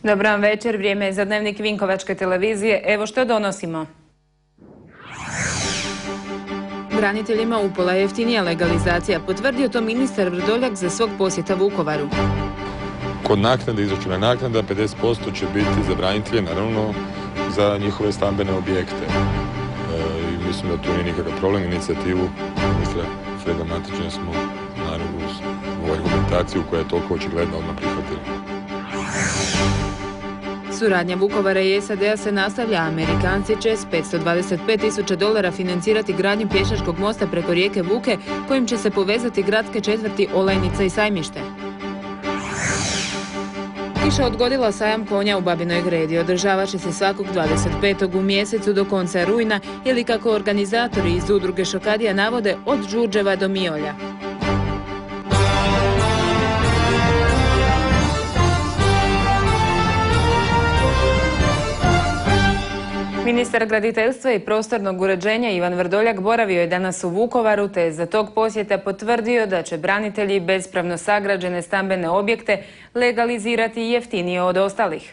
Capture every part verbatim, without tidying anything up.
Dobar vam večer, vrijeme je za dnevnik Vinkovačke televizije. Evo što donosimo. Braniteljima upola jeftinija legalizacija, potvrdio to ministar Vrdoljak za svog posjeta Vukovaru. Kod naknade, izračuna naknada, pedeset posto će biti za branitelje, naravno za njihove stambene objekte. E, i mislim da tu nije nikakav problem. Inicijativu ministra Freda Matića smo naravno uz ovu argumentaciju koja je toliko očigledna odmah prihvatili. Suradnja Vukovara i S A D-a se nastavlja. Amerikanci će s petsto dvadeset pet tisuća dolara financirati gradnju pješačkog mosta preko rijeke Vuke, kojim će se povezati gradske četvrti Olajnica i Sajmište. Kiša odgodila sajam konja u Babinoj Gredi. Održavat će se svakog dvadeset petog u mjesecu do konca rujna ili, kako organizatori iz udruge Šokadija navode, od Đurđeva do Miolja. Ministar graditeljstva i prostornog uređenja Ivan Vrdoljak boravio je danas u Vukovaru, te je za tog posjeta potvrdio da će branitelji bespravno sagrađene stambene objekte legalizirati jeftinije od ostalih.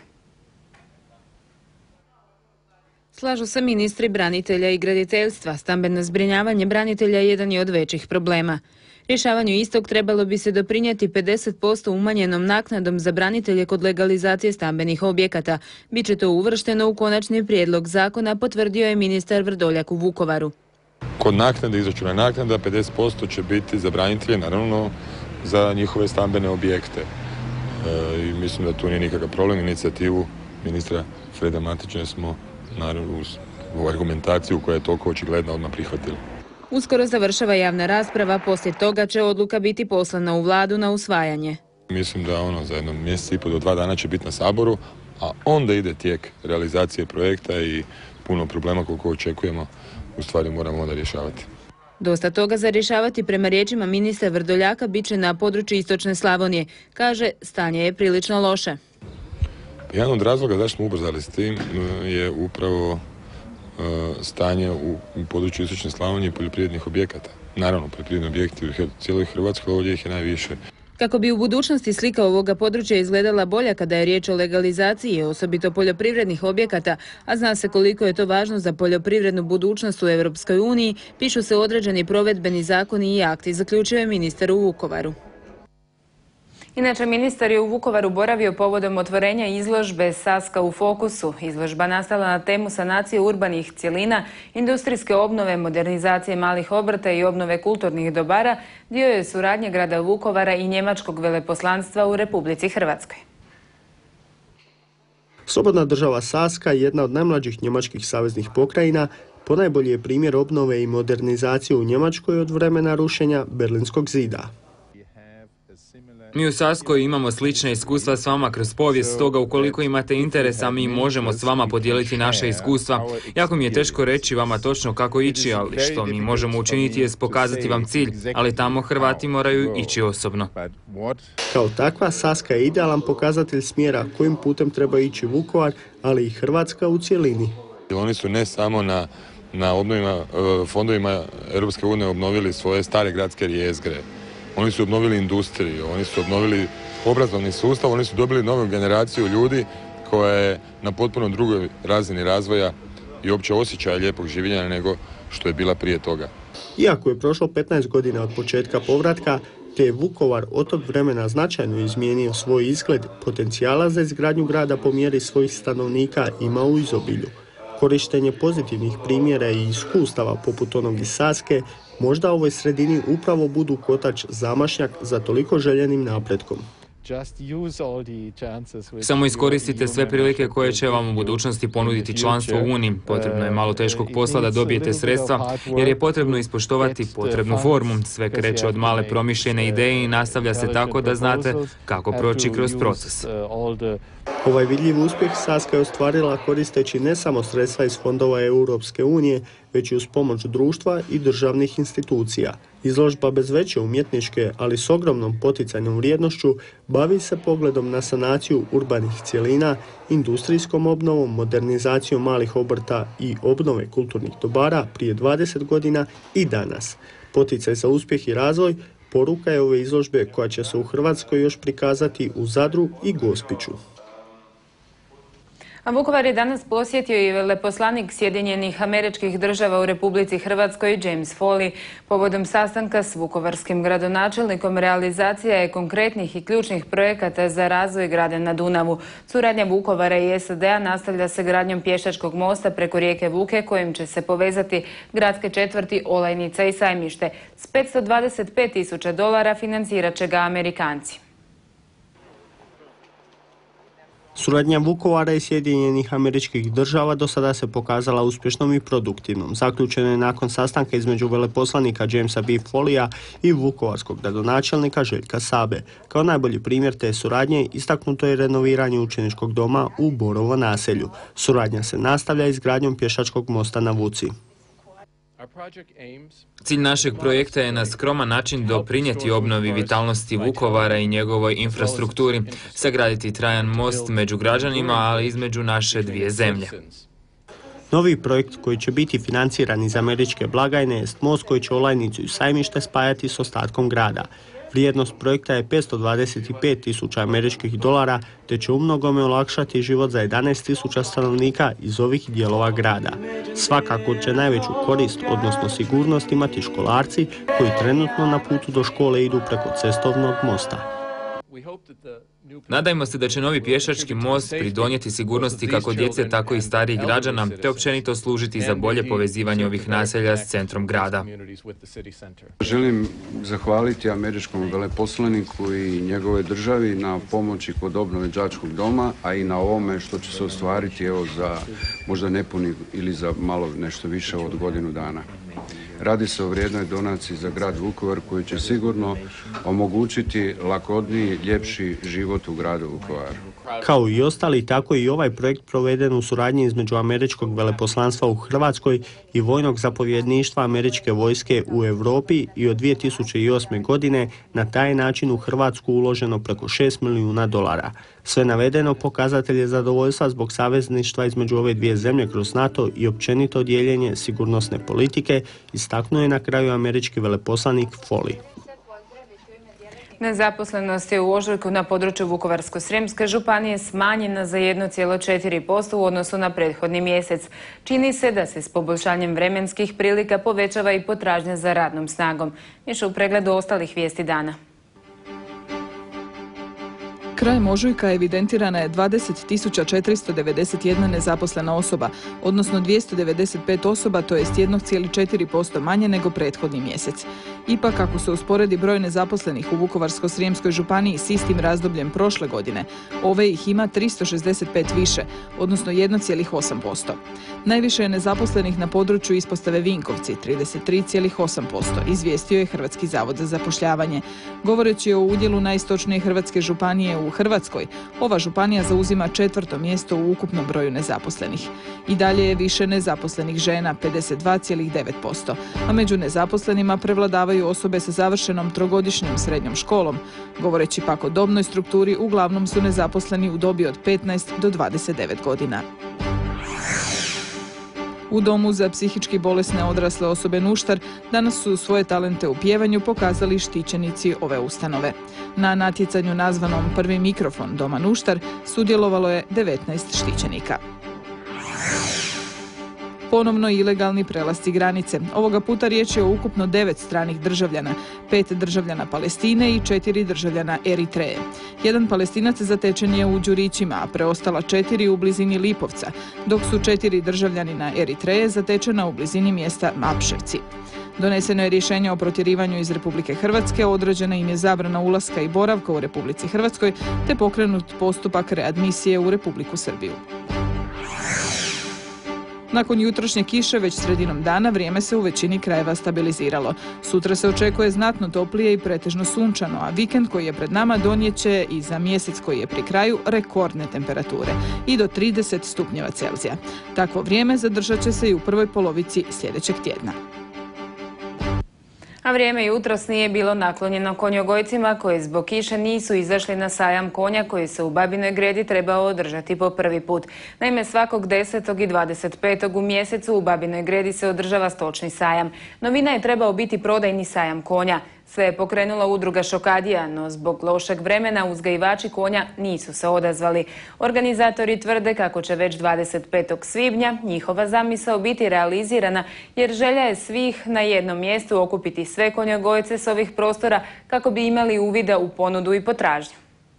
Slažu se ministri branitelja i graditeljstva. Stambeno zbrinjavanje branitelja jedan je od većih problema. Rješavanju istog trebalo bi se doprinijeti pedeset posto umanjenom naknadom za branitelje kod legalizacije stambenih objekata. Biće to uvršteno u konačni prijedlog zakona, potvrdio je ministar Vrdoljak u Vukovaru. Kod naknade, izračuna naknada, pedeset posto će biti za branitelje, naravno za njihove stambene objekte. E, i mislim da tu nije nikakav problem. Inicijativu ministra Freda Matića smo naravno uz ovu argumentaciju koja je toliko očigledna odmah prihvatili. Uskoro završava javna rasprava, poslije toga će odluka biti poslana u vladu na usvajanje. Mislim da ono za jedno mjesec i pol do dva dana će biti na Saboru, a onda ide tijek realizacije projekta i puno problema koliko očekujemo u stvari moramo onda rješavati. Dosta toga za rješavati, prema riječima ministra Vrdoljaka, bit će na području istočne Slavonije. Kaže, stanje je prilično loše. Jedan od razloga zašto smo ubrzali s tim je upravo stanje u području istočne Slavonije i poljoprivrednih objekata. Naravno, poljoprivredni objekti u cijeloj Hrvatskoj, ovdje ih je najviše. Kako bi u budućnosti slika ovoga područja izgledala bolja kada je riječ o legalizaciji, osobito poljoprivrednih objekata, a zna se koliko je to važno za poljoprivrednu budućnost u Europskoj uniji, pišu se određeni provedbeni zakoni i akti, zaključio je ministar u Vukovaru. Inače, ministar je u Vukovaru boravio povodom otvorenja izložbe Saska u fokusu. Izložba nastala na temu sanacije urbanih cjelina, industrijske obnove, modernizacije malih obrta i obnove kulturnih dobara, dio je suradnje grada Vukovara i njemačkog veleposlanstva u Republici Hrvatskoj. Slobodna država Saska, jedna od najmlađih njemačkih saveznih pokrajina, ponajbolji je primjer obnove i modernizacije u Njemačkoj od vremena rušenja Berlinskog zida. Mi u Saskoj imamo slične iskustva s vama kroz povijest, stoga ukoliko imate interesa mi možemo s vama podijeliti naše iskustva. Jako mi je teško reći vama točno kako ići, ali što mi možemo učiniti je pokazati vam cilj, ali tamo Hrvati moraju ići osobno. Kao takva, Saska je idealan pokazatelj smjera kojim putem treba ići Vukovar, ali i Hrvatska u cjelini. Oni su ne samo na, na obnovima, fondovima Europske unije obnovili svoje stare gradske jezgre. Oni su obnovili industriju, oni su obnovili obrazovni sustav, oni su dobili novu generaciju ljudi koja je na potpuno drugoj razini razvoja i opće osjećaja lijepog življenja nego što je bila prije toga. Iako je prošlo petnaest godina od početka povratka, te je Vukovar od tog vremena značajno izmijenio svoj izgled, potencijala za izgradnju grada po mjeri svojih stanovnika ima u izobilju. Korištenje pozitivnih primjera i iskustava poput onog iz Saske možda ovoj sredini upravo budu kotač zamašnjak za toliko željenim napretkom. Samo iskoristite sve prilike koje će vam u budućnosti ponuditi članstvo u Uniji. Potrebno je malo teškog posla da dobijete sredstva, jer je potrebno ispoštovati potrebnu formu. Sve kreće od male promišljene ideje i nastavlja se tako da znate kako proći kroz proces. Ovaj vidljiv uspjeh Saska je ostvarila koristeći ne samo sredstva iz fondova Europske unije, već i uz pomoć društva i državnih institucija. Izložba bez veće umjetničke, ali s ogromnom poticajnom vrijednošću, bavi se pogledom na sanaciju urbanih cjelina, industrijskom obnovom, modernizacijom malih obrta i obnove kulturnih dobara prije dvadeset godina i danas. Poticaj za uspjeh i razvoj poruka je ove izložbe koja će se u Hrvatskoj još prikazati u Zadru i Gospiću. A Vukovar je danas posjetio i veleposlanik Sjedinjenih Američkih Država u Republici Hrvatskoj James Foley. Povodom sastanka s vukovarskim gradonačelnikom realizacija je konkretnih i ključnih projekata za razvoj grada na Dunavu. Suradnja Vukovara i S A D-a nastavlja se gradnjom pješačkog mosta preko rijeke Vuke kojim će se povezati gradske četvrti Olajnica i Sajmište. S petsto dvadeset pet tisuća dolara financirat će ga Amerikanci. Suradnja Vukovara i Sjedinjenih Američkih Država do sada se pokazala uspješnom i produktivnom. Zaključeno je nakon sastanka između veleposlanika Jamesa B. Foleya i vukovarskog gradonačelnika Željka Sabe. Kao najbolji primjer te suradnje istaknuto je renoviranje učeničkog doma u Borovo naselju. Suradnja se nastavlja izgradnjom pješačkog mosta na Vuci. Cilj našeg projekta je na skroman način doprinijeti obnovi vitalnosti Vukovara i njegovoj infrastrukturi, sagraditi trajan most među građanima, ali između naše dvije zemlje. Novi projekt koji će biti financiran iz američke blagajne jest most koji će Olajnicu i Sajmište spajati s ostatkom grada. Vrijednost projekta je petsto dvadeset pet tisuća američkih dolara, te će umnogome olakšati život za jedanaest tisuća stanovnika iz ovih dijelova grada. Svakako će najveću korist, odnosno sigurnost, imati školarci koji trenutno na putu do škole idu preko cestovnog mosta. Nadajmo se da će novi pješački most pridonijeti sigurnosti kako djece, tako i starijih građana, te općenito služiti za bolje povezivanje ovih naselja s centrom grada. Želim zahvaliti američkom veleposlaniku i njegove državi na pomoći kod obnove đačkog doma, a i na ovome što će se ostvariti evo za možda nepuni ili za malo nešto više od godinu dana. Radi se o vrijednoj donaciji za grad Vukovar koji će sigurno omogućiti lakodniji, ljepši život u gradu Vukovaru. Kao i ostali, tako i ovaj projekt proveden u suradnji između američkog veleposlanstva u Hrvatskoj i vojnog zapovjedništva američke vojske u Europi i od dvije tisuće osme. godine na taj način u Hrvatsku uloženo preko šest milijuna dolara. Sve navedeno pokazatelj je zadovoljstva zbog savezništva između ove dvije zemlje kroz NATO i općenito dijeljenje sigurnosne politike, istaknuo je na kraju američki veleposlanik Foley. Nezaposlenost je u ožujku na području Vukovarsko-srijemske županije smanjena za jedan zarez četiri posto u odnosu na prethodni mjesec. Čini se da se s poboljšanjem vremenskih prilika povećava i potražnja za radnom snagom. Više u pregledu ostalih vijesti dana. Krajem ožujka evidentirana je dvadeset tisuća četiristo devedeset jedna nezaposlena osoba, odnosno dvjesto devedeset pet osoba, to jest jedan zarez četiri posto manje nego prethodni mjesec. Ipak, ako se usporedi broj nezaposlenih u Vukovarsko-srijemskoj županiji s istim razdobljem prošle godine, ove ih ima tristo šezdeset pet više, odnosno jedan zarez osam posto. Najviše je nezaposlenih na području ispostave Vinkovci, trideset tri zarez osam posto, izvijestio je Hrvatski zavod za zapošljavanje. Govoreći o udjelu najistočnije hrvatske županije u Hrvatskoj, ova županija zauzima četvrto mjesto u ukupnom broju nezaposlenih. I dalje je više nezaposlenih žena, pedeset dva zarez devet posto, a među nezaposlenima prevladavaju osobe sa završenom trogodišnjom srednjom školom. Govoreći pak o dobnoj strukturi, uglavnom su nezaposleni u dobi od petnaest do dvadeset devet godina. U Domu za psihički bolesne odrasle osobe Nuštar danas su svoje talente u pjevanju pokazali štićenici ove ustanove. Na natjecanju nazvanom Prvi mikrofon Doma Nuštar sudjelovalo je devetnaest štićenika. Ponovno ilegalni prelasci granice. Ovoga puta riječ je o ukupno devet stranih državljana, pet državljana Palestine i četiri državljana Eritreje. Jedan Palestinac zatečen je u Đurićima, a preostala četiri u blizini Lipovca, dok su četiri državljanina Eritreje zatečena u blizini mjesta Mapševci. Doneseno je rješenje o protjerivanju iz Republike Hrvatske, određena im je zabrana ulaska i boravka u Republici Hrvatskoj, te pokrenut postupak readmisije u Republiku Srbiju. Nakon jutrošnje kiše, već sredinom dana, vrijeme se u većini krajeva stabiliziralo. Sutra se očekuje znatno toplije i pretežno sunčano, a vikend koji je pred nama donijet će i za mjesec koji je pri kraju rekordne temperature i do trideset stupnjeva Celzija. Takvo vrijeme zadržat će se i u prvoj polovici sljedećeg tjedna. A vrijeme jutros nije bilo naklonjeno konjogojcima koji zbog kiše nisu izašli na sajam konja koji se u Babinoj Gredi trebao održati po prvi put. Naime, svakog desetog i dvadeset petog u mjesecu u Babinoj Gredi se održava stočni sajam. Novina je trebao biti prodajni sajam konja. Sve je pokrenula udruga Šokadija, no zbog lošeg vremena uzgajivači konja nisu se odazvali. Organizatori tvrde kako će već dvadeset petog svibnja njihova zamisao biti realizirana, jer želja je svih na jednom mjestu okupiti sve konjogojce s ovih prostora kako bi imali uvida u ponudu i potražnju.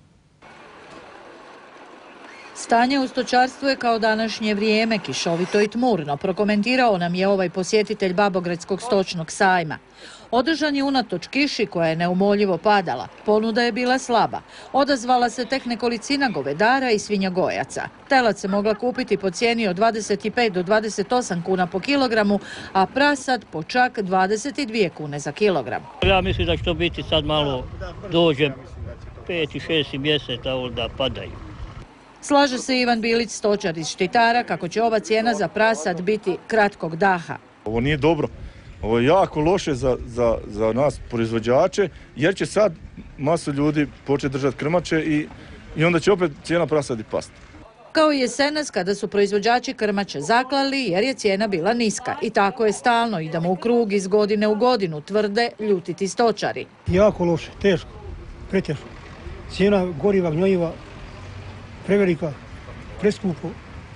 Stanje u stočarstvu je kao današnje vrijeme, kišovito i tmurno, prokomentirao nam je ovaj posjetitelj Babogradskog stočnog sajma. Održan je unatoč kiši koja je neumoljivo padala. Ponuda je bila slaba. Odazvala se tek nekolicina govedara i svinjogojaca. Telad se mogla kupiti po cijeni od dvadeset pet do dvadeset osam kuna po kilogramu, a prasad po čak dvadeset dvije kune za kilogram. Ja mislim da će to biti sad malo dođe peti, šesti mjesec, a onda padaju. Slaže se Ivan Bilić, stočar iz Štitara, kako će ova cijena za prasad biti kratkog daha. Ovo nije dobro. Ovo je jako loše za, za, za nas proizvođače, jer će sad masu ljudi početi držati krmače i, i onda će opet cijena prasadi pasti. Kao i jesenas kada su proizvođači krmače zaklali jer je cijena bila niska. I tako je stalno, idemo u krug iz godine u godinu, tvrde ljutiti stočari. Jako loše, teško, preteško. Cijena goriva, gnojiva, prevelika, preskupo.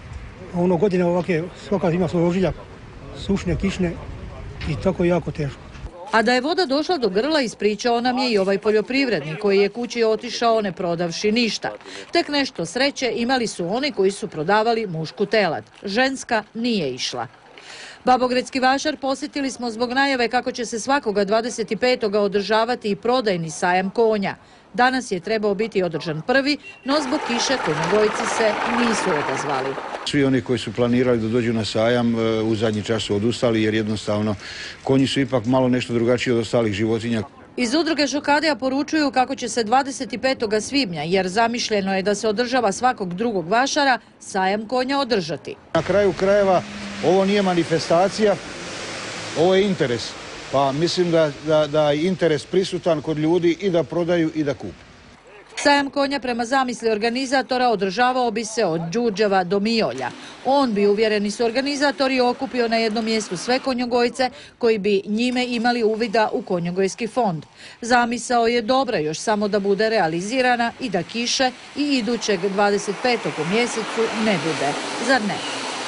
A ono godine ovake, svaka ima svoj ožiljak, sušne, kišne i tako jako teško. A da je voda došla do grla, ispričao nam je i ovaj poljoprivrednik koji je kući otišao ne prodavši ništa. Tek nešto sreće imali su oni koji su prodavali mušku telad. Ženska nije išla. Babogradski vašar posjetili smo zbog najave kako će se svakoga dvadeset petog održavati i prodajni sajam konja. Danas je trebao biti održan prvi, no zbog kiše konjogojci se nisu odazvali. Svi oni koji su planirali da dođu na sajam u zadnji čas su odustali jer jednostavno konji su ipak malo nešto drugačiji od ostalih životinja. Iz udruge Šokadija poručuju kako će se dvadeset petog svibnja, jer zamišljeno je da se održava svakog drugog vašara, sajam konja održati. Na kraju krajeva ovo nije manifestacija, ovo je interes. Pa mislim da, da, da je interes prisutan kod ljudi i da prodaju i da kupe. Sajam konja prema zamisli organizatora održavao bi se od Đurđeva do Miolja. On bi, uvjereni su organizatori, okupio na jednom mjestu sve konjogojce koji bi njime imali uvida u konjogojski fond. Zamisao je dobra, još samo da bude realizirana i da kiše i idućeg dvadeset petog u mjesecu ne bude. Zar ne?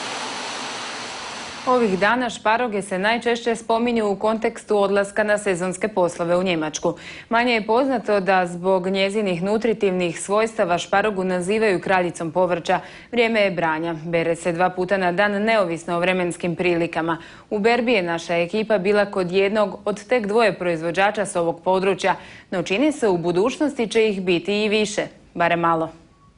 Ovih dana šparoge se najčešće spominju u kontekstu odlaska na sezonske poslove u Njemačku. Manje je poznato da zbog njezinih nutritivnih svojstava šparogu nazivaju kraljicom povrća. Vrijeme je branja. Bere se dva puta na dan neovisno o vremenskim prilikama. U berbi je naša ekipa bila kod jednog od tek dvoje proizvođača s ovog područja, no čini se u budućnosti će ih biti i više, barem malo.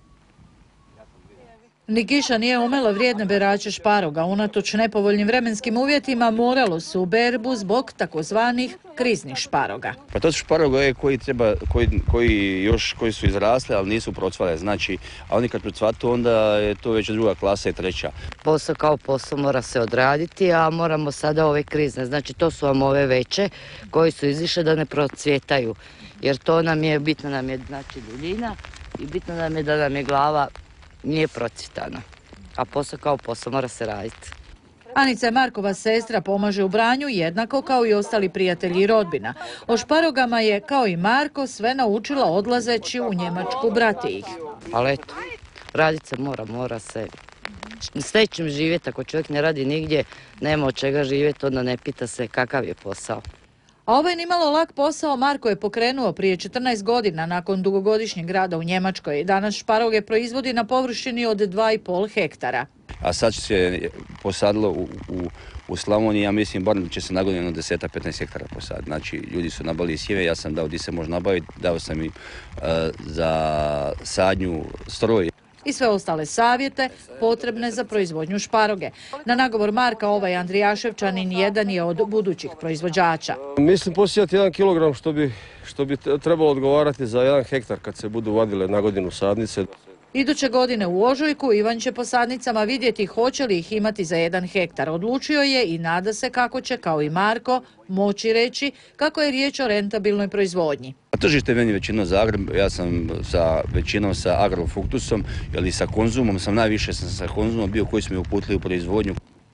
Ni kiša nije umela vrijedne berače šparoga. Unatoč nepovoljnim vremenskim uvjetima moralo se u berbu zbog takozvanih kriznih šparoga. Pa to su šparoge koji treba, koji, koji još koji su izrasle, ali nisu procvale. Znači, a oni kad procvatu, onda je to već druga klasa i treća. Posao kao posao mora se odraditi, a moramo sada ove krizne. Znači, to su vam ove veće koji su izišle da ne procvjetaju. Jer to nam je, bitno nam je znači duljina i bitno nam je da nam je glava nije procvjetana, a posao kao posao mora se raditi. Anica je Markova sestra, pomaže u branju jednako kao i ostali prijatelji i rodbina. O šparogama je, kao i Marko, sve naučila odlazeći u Njemačku brati ih. Ali eto, radit se mora, mora se s nečim živjeti. Ako čovjek ne radi nigdje, nema od čega živjeti, onda ne pita se kakav je posao. A ovaj nimalo lak posao Marko je pokrenuo prije četrnaest godina nakon dugogodišnjeg rada u Njemačkoj. Danas šparoge proizvodi na površini od dva i pol hektara. A sad se posadilo u, u, u Slavoniji, ja mislim, bar će se nagoditi na deset do petnaest hektara posaditi. Znači, ljudi su nabavili sjeve, ja sam dao gdje se može nabaviti, dao sam im uh, za sadnju stroj. I sve ostale savjete potrebne za proizvodnju šparoge. Na nagovor Marka ovaj Andrijaševčanin jedan je od budućih proizvođača. Mislim posijati jedan kilogram što bi, što bi trebalo odgovarati za jedan hektar kad se budu vadile na godinu sadnice. Iduće godine u ožujku Ivan će po sadnicama vidjeti hoće li ih imati za jedan hektar. Odlučio je i nada se kako će, kao i Marko, moći reći kako je riječ o rentabilnoj proizvodnji. Tržište meni većino Zagreb, ja sam sa većinom sa Agrofruktusom, ili sa Konzumom, sam najviše sam sa Konzumom bio koji smo uputili u proizvodnju.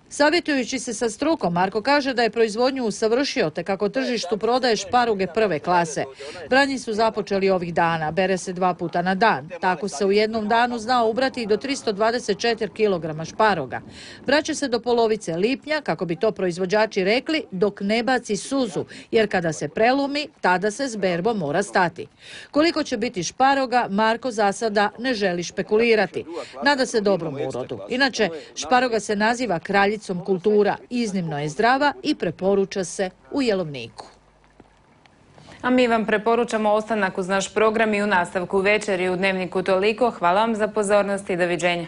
Savjetujući se sa strukom, Marko kaže da je proizvodnju usavršio te kako tržištu prodaje šparuge prve klase. Branje su započeli ovih dana, bere se dva puta na dan. Tako se u jednom danu znao ubrati i do tristo dvadeset četiri kilograma šparoga. Braće se do polovice lipnja, kako bi to proizvođači rekli, dok ne baci suzu, jer kada se prelumi, tada se s berbom mora stati. Koliko će biti šparoga, Marko za sada ne želi špekulirati. Nada se dobrom urodu. Inače, šparoga se naziva kraljicom kultura, iznimno je zdrava i preporuča se u jelovniku. A mi vam preporučamo ostanak uz naš program i u nastavku večeri u Dnevniku toliko. Hvala vam za pozornost i doviđenja.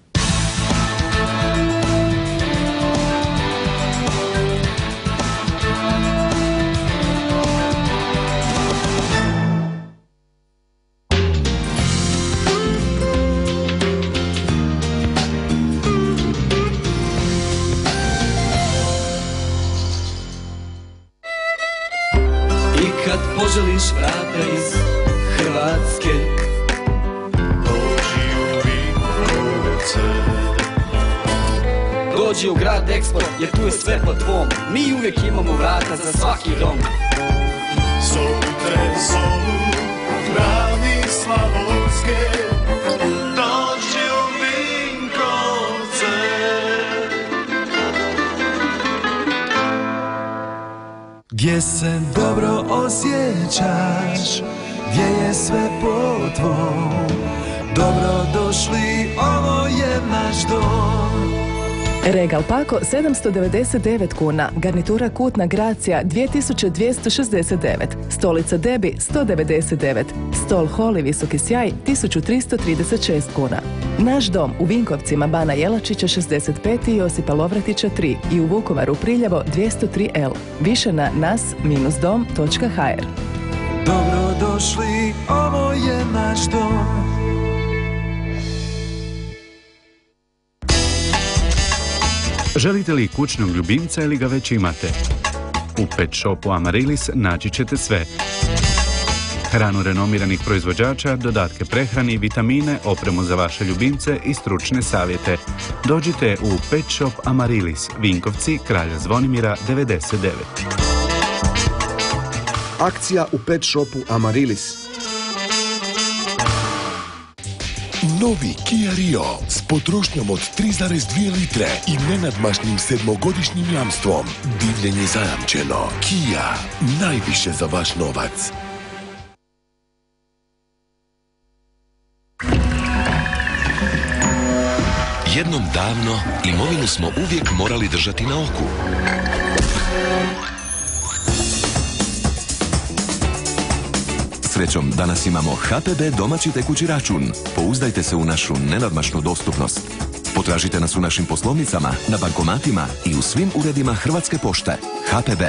Poželiš vrata iz Hrvatske, dođi u Vinkovce. Dođi u grad Expo, jer tu je sve po tvom. Mi uvijek imamo vrata za svaki dom. Sutre zovu ravni Slavonske, dođi u Vinkovce. Gdje se dobro osjećaš, gdje je sve po tvom. Dobro došli, ovo je naš dom. Regal Paco sedamsto devedeset devet kuna, garnitura kutna Gracija dvije tisuće dvjesto šezdeset devet, stolica Debi sto devedeset devet, stol Holi Visoki sjaj tisuću tristo trideset šest kuna. Naš dom u Vinkovcima Bana Jelačića šezdeset pet i Josipa Lovratića tri i u Vukovaru Priljevo dvjesto tri L. Više na nas dash dom točka h r. Dobro došli, ovo je naš dom. Želite li kućnog ljubimca ili ga već imate? U Pet Shopu Amarilis naći ćete sve. Hranu renomiranih proizvođača, dodatke prehrani, vitamine, opremu za vaše ljubimce i stručne savjete. Dođite u Pet Shop Amarilis, Vinkovci, Kralja Zvonimira devedeset devet. Akcija u Pet Shopu Amarilis. Novi Kia Rio s potrošnjom od tri zarez dvije litre i nenadmašnim sedmogodišnjim jamstvom. Divljenje zajamčeno. Kia, najviše za vaš novac. Jednom davno imovinu smo uvijek morali držati na oku. Srećom, danas imamo H P B domaći tekući račun. Pouzdajte se u našu nenadmašnu dostupnost. Potražite nas u našim poslovnicama, na bankomatima i u svim uredima Hrvatske pošte. H P B.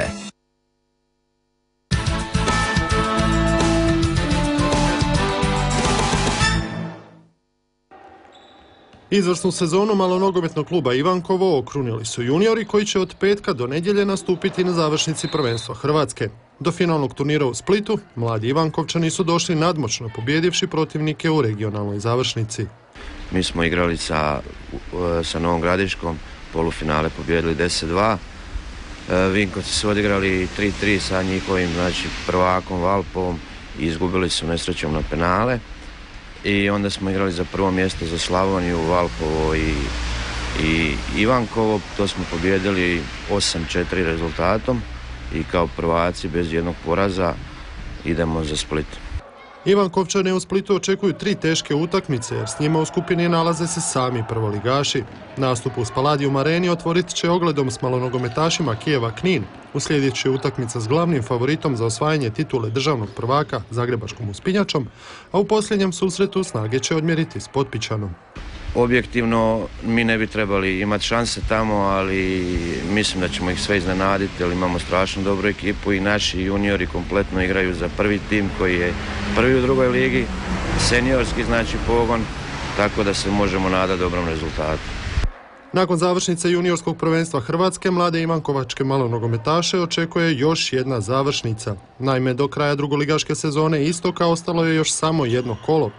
Izvrsnu sezonu malonogometnog kluba Ivankovo okrunili su juniori koji će od petka do nedjelje nastupiti na završnici prvenstva Hrvatske. Do finalnog turnira u Splitu mladi Ivankovčani su došli nadmoćno pobjedivši protivnike u regionalnoj završnici. Mi smo igrali sa, sa Novom Gradiškom, polufinale pobjedili deset dva. Vinkovci su odigrali tri tri sa njihovim znači, prvakom Valpovom i izgubili su nesrećom na penale. I onda smo igrali za prvo mjesto za Slavoniju, Valpovo i, i Ivankovo. To smo pobjedili osam četiri rezultatom i kao prvaci bez jednog poraza idemo za Split. Ivankovčane u Splitu očekuju tri teške utakmice jer s njima u skupini nalaze se sami prvoligaši. Nastup u Spaladium Areni otvorit će ogledom s malonogometašima Kijeva Knin. Uslijedit će utakmica s glavnim favoritom za osvajanje titule državnog prvaka Zagrebačkom Uspinjačom, a u posljednjem susretu snage će odmjeriti s Potpičanom. Objektivno mi ne bi trebali imati šanse tamo, ali mislim da ćemo ih sve iznenaditi jer imamo strašno dobru ekipu i naši juniori kompletno igraju za prvi tim koji je prvi u drugoj ligi, seniorski znači pogon, tako da se možemo nadati dobrom rezultatu. Nakon završnice juniorskog prvenstva Hrvatske, mlade ivankovačke malonogometaše očekuje još jedna završnica. Naime, do kraja drugoligaške sezone Istoka ostalo je još samo jedno kolo.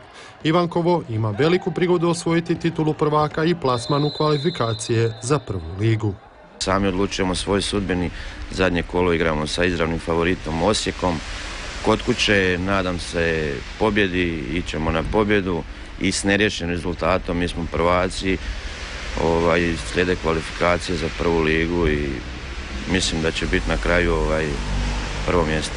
Ivankovo ima veliku prigodu osvojiti titulu prvaka i plasman u kvalifikacije za prvu ligu. Sami odlučujemo svoj sudbini, zadnje kolo igramo sa izravnim favoritom Osijekom. Kod kuće, nadam se, pobjedi, ićemo na pobjedu i s neriješenim rezultatom mi smo prvaci, ovaj, slijede kvalifikacije za prvu ligu i mislim da će biti na kraju ovaj, prvo mjesto.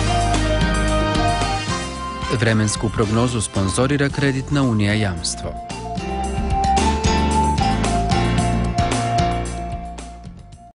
Vremensku prognozu sponzorira kreditna unija Jamstvo.